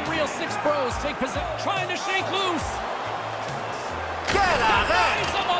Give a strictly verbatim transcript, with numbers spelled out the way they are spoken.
Some real six bros take position, trying to shake loose. Quel arrêt!